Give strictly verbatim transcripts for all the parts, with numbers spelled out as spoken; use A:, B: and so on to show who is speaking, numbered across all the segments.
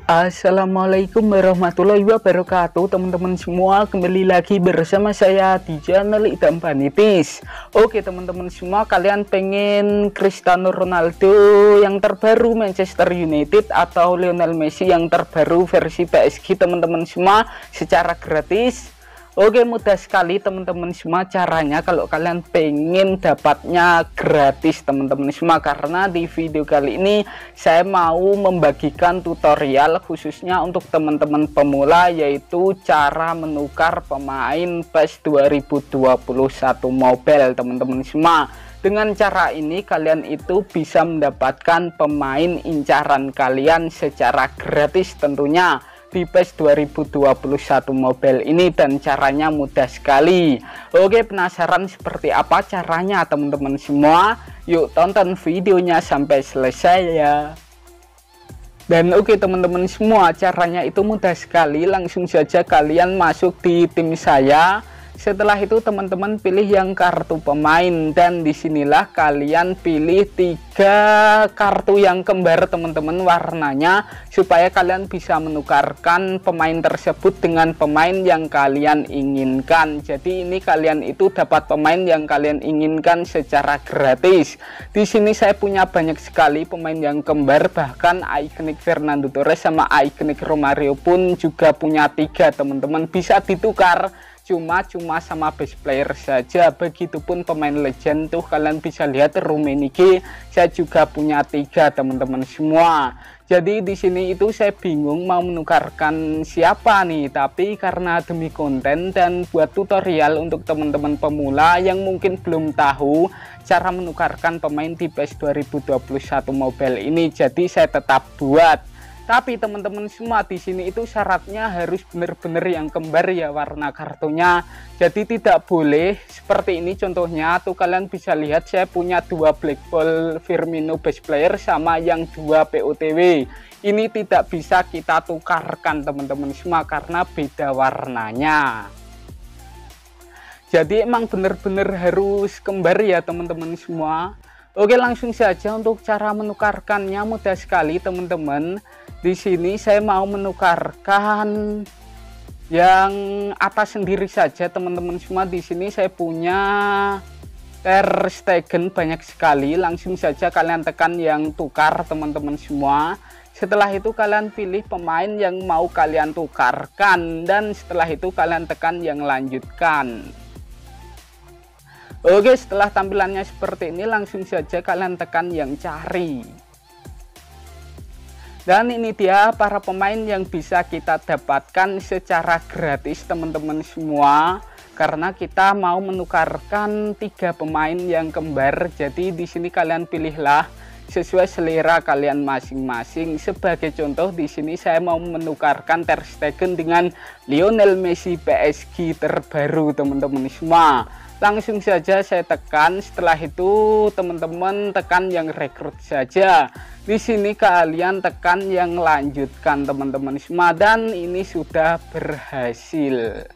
A: Assalamualaikum warahmatullahi wabarakatuh, teman-teman semua. Kembali lagi bersama saya di channel Idam Vanities. Oke teman-teman semua, kalian pengen Cristiano Ronaldo yang terbaru Manchester United atau Lionel Messi yang terbaru versi P S G teman-teman semua secara gratis? Oke, mudah sekali teman-teman semua caranya kalau kalian pengen dapatnya gratis teman-teman semua, karena di video kali ini saya mau membagikan tutorial khususnya untuk teman-teman pemula, yaitu cara menukar pemain PES dua ribu dua puluh satu Mobile teman-teman semua. Dengan cara ini kalian itu bisa mendapatkan pemain incaran kalian secara gratis tentunya di PES dua ribu dua puluh satu Mobile ini, dan caranya mudah sekali. Oke, penasaran seperti apa caranya teman-teman semua? Yuk tonton videonya sampai selesai ya. Dan oke teman-teman semua, caranya itu mudah sekali. Langsung saja kalian masuk di tim saya. Setelah itu teman-teman pilih yang kartu pemain, dan disinilah kalian pilih tiga kartu yang kembar teman-teman warnanya, supaya kalian bisa menukarkan pemain tersebut dengan pemain yang kalian inginkan. Jadi ini kalian itu dapat pemain yang kalian inginkan secara gratis. Di sini saya punya banyak sekali pemain yang kembar, bahkan ikonik Fernando Torres sama ikonik Romario pun juga punya tiga teman-teman, bisa ditukar cuma-cuma sama base player saja. Begitupun pemain legend tuh kalian bisa lihat Rummenigge, saya juga punya tiga teman-teman semua. Jadi di sini itu saya bingung mau menukarkan siapa nih, tapi karena demi konten dan buat tutorial untuk teman-teman pemula yang mungkin belum tahu cara menukarkan pemain di PES dua ribu dua puluh satu Mobile ini, jadi saya tetap buat. Tapi teman-teman semua, di sini itu syaratnya harus benar-benar yang kembar ya warna kartunya. Jadi tidak boleh seperti ini contohnya tuh, kalian bisa lihat saya punya dua Black Ball Firmino base player sama yang dua P O T W. Ini tidak bisa kita tukarkan teman-teman semua karena beda warnanya. Jadi emang benar-benar harus kembar ya teman-teman semua. Oke, langsung saja untuk cara menukarkannya mudah sekali teman-teman. Di sini saya mau menukarkan yang atas sendiri saja teman-teman semua. Di sini saya punya Ter Stegen banyak sekali. Langsung saja kalian tekan yang tukar teman-teman semua. Setelah itu kalian pilih pemain yang mau kalian tukarkan, dan setelah itu kalian tekan yang lanjutkan. Oke, setelah tampilannya seperti ini langsung saja kalian tekan yang cari. Dan ini dia para pemain yang bisa kita dapatkan secara gratis teman-teman semua, karena kita mau menukarkan tiga pemain yang kembar. Jadi di sini kalian pilihlah sesuai selera kalian masing-masing. Sebagai contoh di sini saya mau menukarkan Ter Stegen dengan Lionel Messi P S G terbaru teman-teman semua. Langsung saja saya tekan. Setelah itu teman-teman tekan yang rekrut saja. Di sini kalian tekan yang lanjutkan teman-teman semua, dan ini sudah berhasil.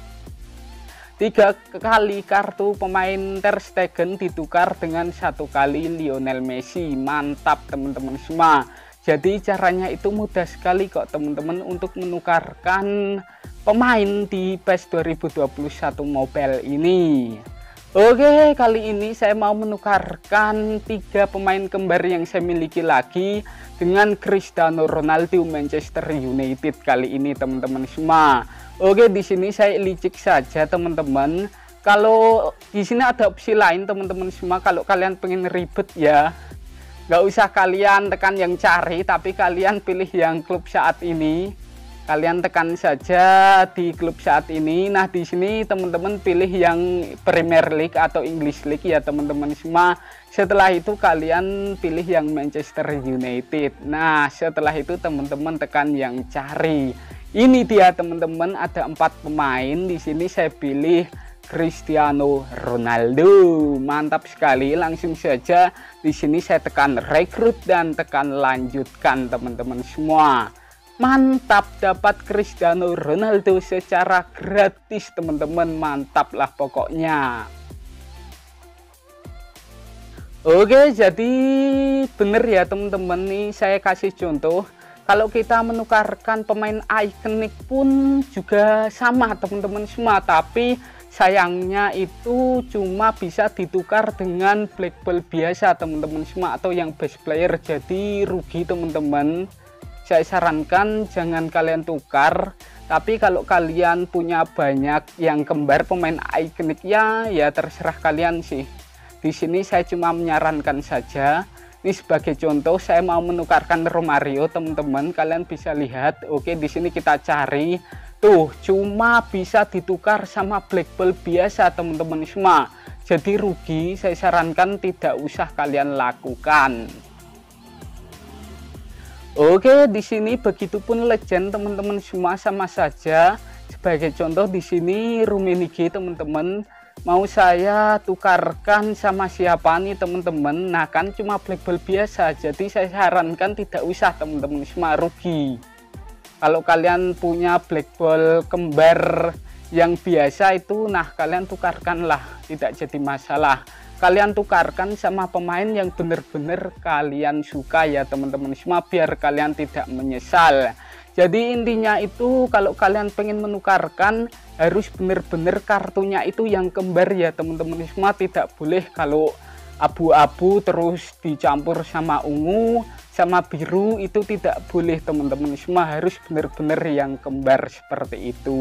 A: Tiga kali kartu pemain Ter Stegen ditukar dengan satu kali Lionel Messi. Mantap teman-teman semua. Jadi caranya itu mudah sekali kok teman-teman untuk menukarkan pemain di PES dua ribu dua puluh satu Mobile ini. Oke, kali ini saya mau menukarkan tiga pemain kembar yang saya miliki lagi dengan Cristiano Ronaldo Manchester United kali ini teman-teman semua. Oke, di sini saya licik saja teman-teman. Kalau di sini ada opsi lain teman-teman semua, kalau kalian pengen ribet ya nggak usah kalian tekan yang cari, tapi kalian pilih yang klub saat ini. Kalian tekan saja di klub saat ini. Nah, di sini teman-teman pilih yang Premier League atau English League ya teman-teman semua. Setelah itu kalian pilih yang Manchester United. Nah, setelah itu teman-teman tekan yang cari. Ini dia teman-teman, ada empat pemain. Di sini saya pilih Cristiano Ronaldo. Mantap sekali. Langsung saja di sini saya tekan rekrut dan tekan lanjutkan teman-teman semua. Mantap, dapat Cristiano Ronaldo secara gratis teman-teman. Mantap lah pokoknya. Oke, jadi bener ya teman-teman, nih saya kasih contoh. Kalau kita menukarkan pemain ikonik pun juga sama teman-teman semua, tapi sayangnya itu cuma bisa ditukar dengan black ball biasa teman-teman semua, atau yang best player, jadi rugi teman-teman. Saya sarankan jangan kalian tukar, tapi kalau kalian punya banyak yang kembar pemain ikonik ya, ya terserah kalian sih. Di sini saya cuma menyarankan saja. Ini sebagai contoh, saya mau menukarkan Romario teman-teman, kalian bisa lihat. Oke, di sini kita cari, tuh cuma bisa ditukar sama black ball biasa teman-teman semua, jadi rugi. Saya sarankan tidak usah kalian lakukan. Oke, di sini begitupun legend teman-teman semua sama saja. Sebagai contoh di sini Rummenigge teman-teman, mau saya tukarkan sama siapa nih teman-teman, nah kan cuma black ball biasa, jadi saya sarankan tidak usah teman-teman semua, rugi. Kalau kalian punya black ball kembar yang biasa itu, nah kalian tukarkanlah, tidak jadi masalah. Kalian tukarkan sama pemain yang benar-benar kalian suka ya teman-teman semua, biar kalian tidak menyesal. Jadi intinya itu, kalau kalian pengen menukarkan harus benar-benar kartunya itu yang kembar ya teman-teman semua, tidak boleh kalau abu-abu terus dicampur sama ungu sama biru, itu tidak boleh teman-teman semua, harus benar-benar yang kembar seperti itu.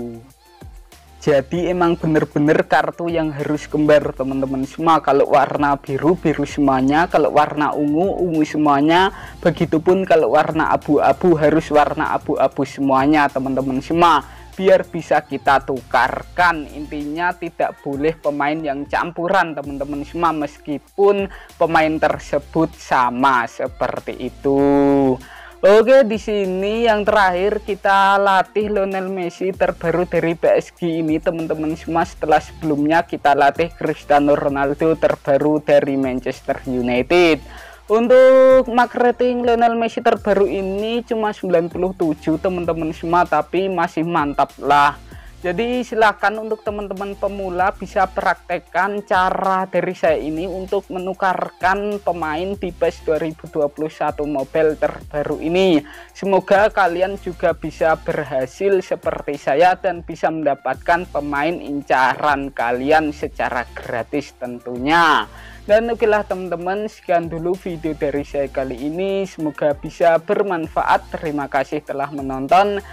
A: Jadi emang bener-bener kartu yang harus kembar teman-teman semua. Kalau warna biru, biru semuanya. Kalau warna ungu, ungu semuanya. Begitupun kalau warna abu-abu, harus warna abu-abu semuanya teman-teman semua, biar bisa kita tukarkan. Intinya tidak boleh pemain yang campuran teman-teman semua, meskipun pemain tersebut sama, seperti itu. Oke, di sini yang terakhir kita latih Lionel Messi terbaru dari P S G ini teman-teman semua, setelah sebelumnya kita latih Cristiano Ronaldo terbaru dari Manchester United. Untuk mark rating Lionel Messi terbaru ini cuma sembilan puluh tujuh teman-teman semua, tapi masih mantap lah. Jadi silakan untuk teman-teman pemula bisa praktekkan cara dari saya ini untuk menukarkan pemain di PES dua ribu dua puluh satu mobile terbaru ini. Semoga kalian juga bisa berhasil seperti saya dan bisa mendapatkan pemain incaran kalian secara gratis tentunya. Dan okelah teman-teman, sekian dulu video dari saya kali ini, semoga bisa bermanfaat. Terima kasih telah menonton.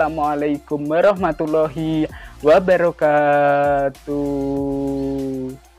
A: Wassalamualaikum warahmatullahi wabarakatuh.